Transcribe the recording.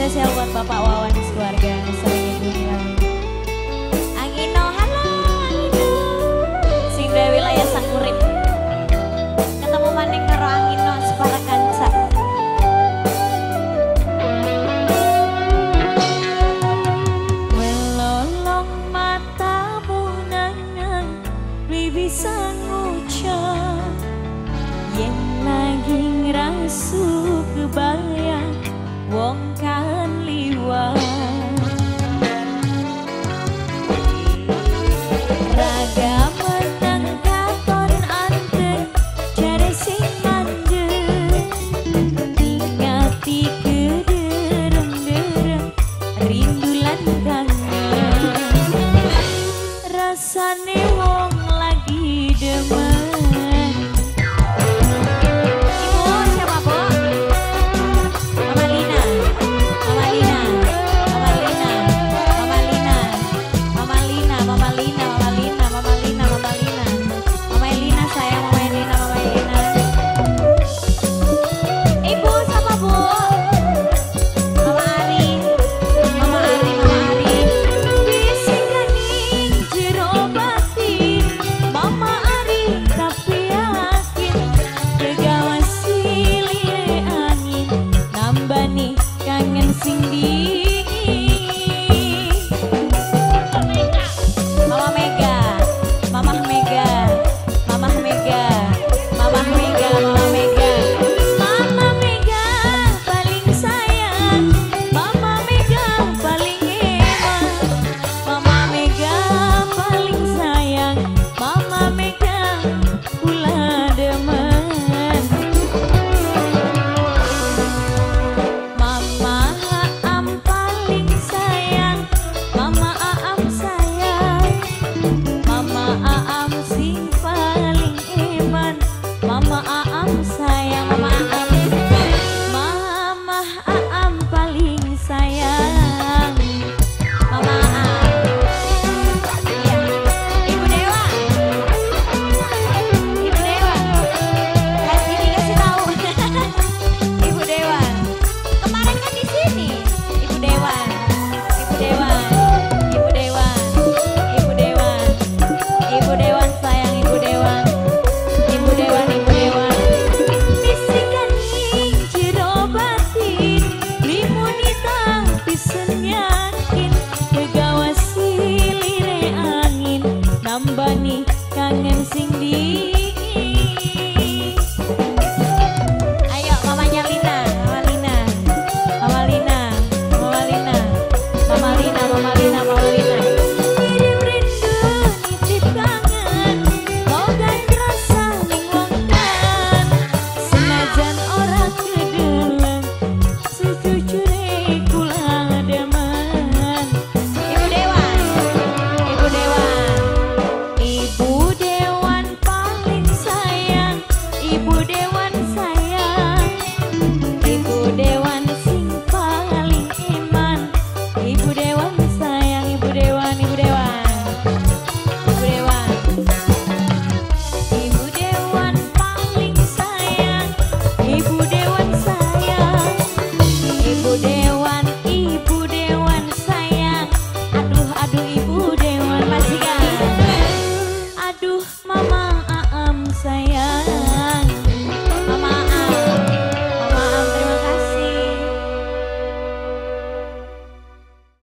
Spesial buat Bapak Wawan keluarga sering ibu bilang. Angino halo Angino. Sing duwe wilayah sang urip. Ketemu maning karo Angino separa kanca. Melolong matamu nangan bisa ngucap yang lagi ngerasu kebayang wong kan liwat raga menang katon anteng jare sing mandeng ingati kederem-derem rindu lan kangen rasane wong lagi demen. Kangen sing di